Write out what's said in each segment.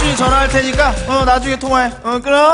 나중에 전화할 테니까 나중에 통화해. 끊어.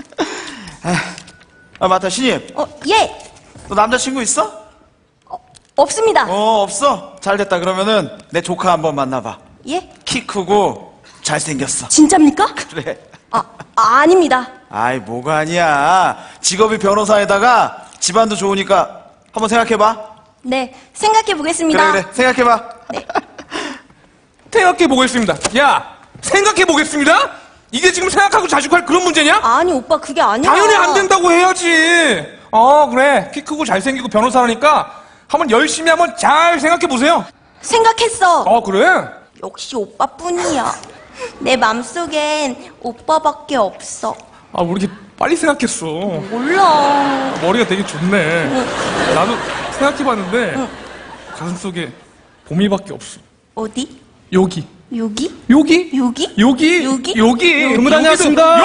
맞다, 신입. 예. 너 남자친구 있어? 없습니다. 없어? 잘됐다. 그러면은 내 조카 한번 만나봐. 예? 키 크고 잘생겼어. 진짜입니까? 그래. 아닙니다. 아이, 뭐가 아니야. 직업이 변호사에다가 집안도 좋으니까 한번 생각해봐. 네, 생각해 보겠습니다. 그래, 생각해봐. 네. 생각해 보겠습니다. 야, 생각해 보겠습니다. 이게 지금 생각하고 자식할 그런 문제냐? 아니, 오빠, 그게 아니라. 당연히 안 된다고 해야지. 그래. 키 크고 잘생기고 변호사라니까 한번 열심히 한번 잘 생각해 보세요. 생각했어. 그래? 역시 오빠뿐이야. 내 맘속엔 오빠밖에 없어. 왜 이렇게 빨리 생각했어? 몰라. 머리가 되게 좋네. 나도 생각해봤는데 가슴속에 봄이밖에 없어. 어디? 여기. 여기? 여기? 여기? 여기? 여기? 여기. 근무 다녀왔습니다.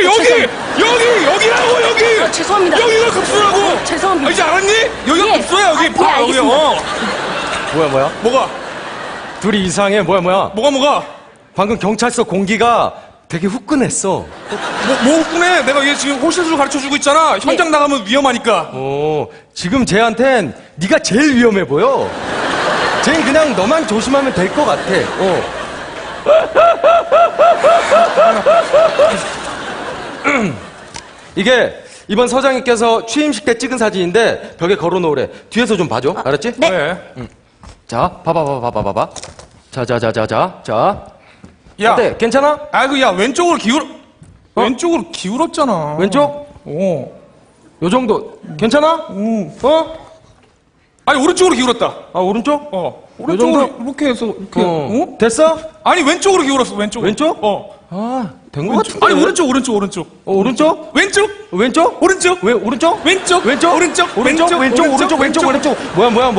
여기라고, 여기. 죄송합니다. 여기가 급소라고. 죄송합니다. 이제 알았니? 여기가 예. 급소야, 여기. 예, 알겠습니다. 뭐야? 뭐가? 둘이 이상해. 뭐야? 뭐가? 방금 경찰서 공기가 되게 후끈했어. 뭐 웃구네. 내가 얘 지금 호실술 가르쳐주고 있잖아. 현장 나가면 위험하니까. 지금 쟤한텐 네가 제일 위험해 보여. 쟤는 그냥 너만 조심하면 될 것 같아. 이게 이번 서장님께서 취임식 때 찍은 사진인데 벽에 걸어놓으래. 뒤에서 좀 봐줘. 알았지? 네. 자, 봐봐. 자. 야, 어때? 괜찮아? 야, 왼쪽으로 왼쪽으로 기울었잖아. 왼쪽? 요 정도. 괜찮아? 아니, 오른쪽으로 기울었다. 오른쪽? 오른쪽으로 정도? 이렇게 해서, 이렇게. 됐어? 아니, 왼쪽으로 기울었어, 왼쪽. 왼쪽? 된 거 같은데. 아니, 오른쪽. 오른쪽? 왼쪽? 왼쪽? 오른쪽? 오른쪽? 왼쪽? 왼쪽? 오른쪽?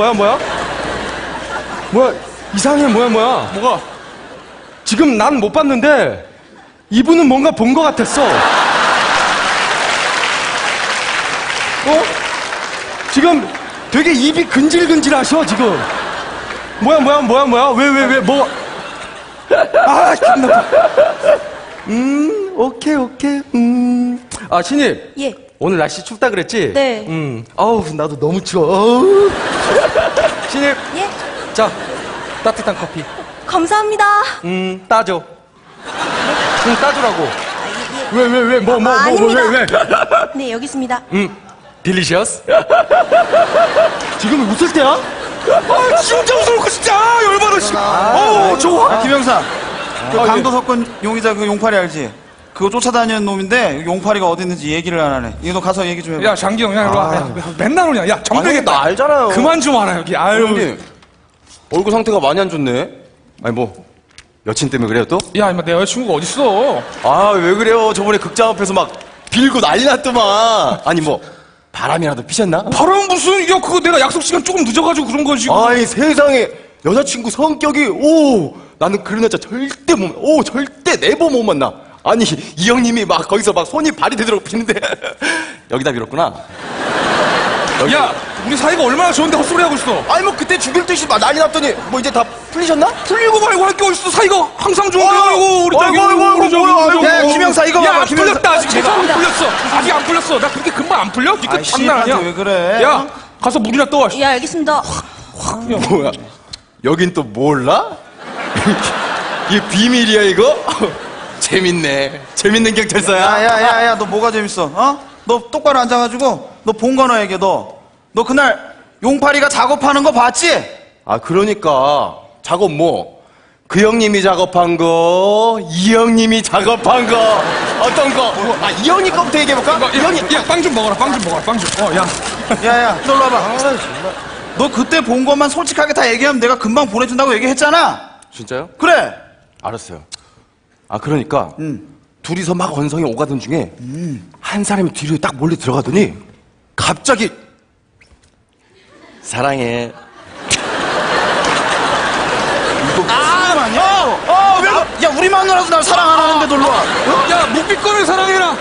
뭐야, 이상해, 뭐야. 뭐가? 지금 난 못 봤는데, 이분은 뭔가 본 것 같았어. 지금 되게 입이 근질근질하셔, 지금. 뭐야, 왜, 뭐. 기분 나빠. 오케이. 신입. 예. 오늘 날씨 춥다 그랬지? 네. 나도 너무 추워. 신입. 예? 자, 따뜻한 커피. 감사합니다. 따줘. 따주라고. 예. 왜, 아닙니다. 왜? 네, 여기 있습니다. 딜리셔스. 지금 웃을 때야? 진짜 무서워, 진짜! 열받아, 씨. 좋아. 김영사. 강도 섞은 용의자 그 용팔이 알지? 그거 쫓아다니는 놈인데 용팔이가 어디 있는지 얘기를 안 하네. 이거 너 가서 얘기 좀 해봐. 야, 장기영, 야, 일로 와. 야, 맨날 오냐. 야, 정되겠다. 나 알잖아요. 그만 좀 와라, 여기. 아유. 형님, 얼굴 상태가 많이 안 좋네. 아니 뭐 여친 때문에 그래요 또? 야, 임마, 내 여자친구가 어딨어? 아 왜 그래요? 저번에 극장 앞에서 막 빌고 난리 났더만. 아니 뭐 바람이라도 피셨나? 바람 무슨, 야, 그거 내가 약속 시간 조금 늦어가지고 그런 거지. 아니 세상에 여자친구 성격이 나는 그런 여자 절대 절대 네버 못 만나. 아니 이 형님이 막 거기서 막 손이 발이 되도록 피는데 여기다 빌었구나. 야, 우리 사이가 얼마나 좋은데 헛소리 하고 있어. 아니 뭐 그때 죽일 듯이 막 난리 났더니 뭐 이제 다 풀리셨나? 풀리고 말고 할 게 어딨어. 사이가 항상 좋은데. 아이고, 우리 저기. 야, 김영사, 이거 야, 봐봐, 안 김영사. 풀렸다, 아직. 내가 안 죄송합니다. 풀렸어. 아직 안 풀렸어. 나 그렇게 금방 안 풀려? 니가 장난 신입한테 아니야. 왜 그래? 야, 가서 물이나 떠와. 예, 알겠습니다. 뭐야? 여긴 또 몰라? 이게 비밀이야 이거? 재밌네. 재밌는 경찰서야. 야, 너 뭐가 재밌어? 너 똑바로 앉아가지고 너 본 거나 얘기해. 너 그날 용팔이가 작업하는 거 봤지? 아 그러니까 작업 뭐? 그 형님이 작업한 거, 이 형님이 작업한 거, 어떤 거? 이 형님 거부터 얘기해볼까? 이 형님. 야, 빵 좀 먹어라, 빵 좀. 야. 야, 너 일로 와봐. 너 그때 본 것만 솔직하게 다 얘기하면 내가 금방 보내준다고 얘기했잖아. 진짜요? 그래. 알았어요. 아 그러니까 둘이서 막 언성이 오가던 중에 한 사람이 뒤로 딱 몰래 들어가더니 갑자기 사랑해. 이거 아니야? 왜? 야, 우리 마누라도 날 사랑 안 하는데 놀러 와. 야, 묵비권을 사랑해라.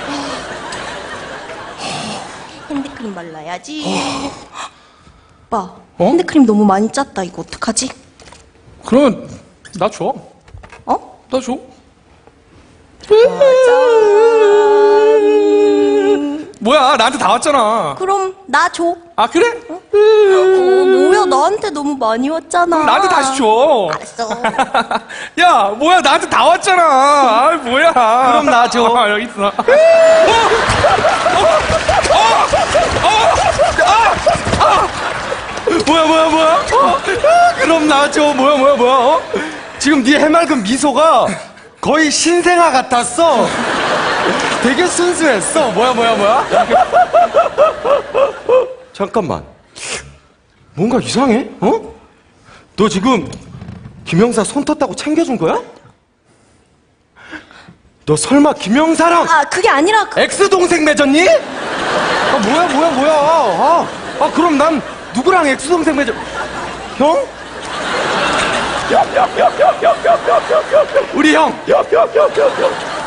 핸드크림 발라야지. 오빠, 핸드크림 너무 많이 짰다. 이거 어떡하지? 그러면 나 줘. 어? 나 줘. 뭐야, 나한테 다 왔잖아. 그럼 나 줘. 아, 그래? 뭐야, 나한테 너무 많이 왔잖아. 나한테 다시 줘. 알았어. 야, 뭐야, 나한테 다 왔잖아. 아, 뭐야. 그럼 나 줘. 아, 여기 있어. 뭐야? 그럼 나 줘. 뭐야? 어? 지금 네 해맑은 미소가 거의 신생아 같았어. 되게 순수했어. 뭐야? 잠깐만. 뭔가 이상해? 어? 너 지금 김영사 손 텄다고 챙겨준 거야? 너 설마 김영사랑 아, 그게 아니라 엑스 동생 맺었니? 아, 뭐야? 그럼 난 누구랑 엑스 동생 맺어? 형? 우리 형.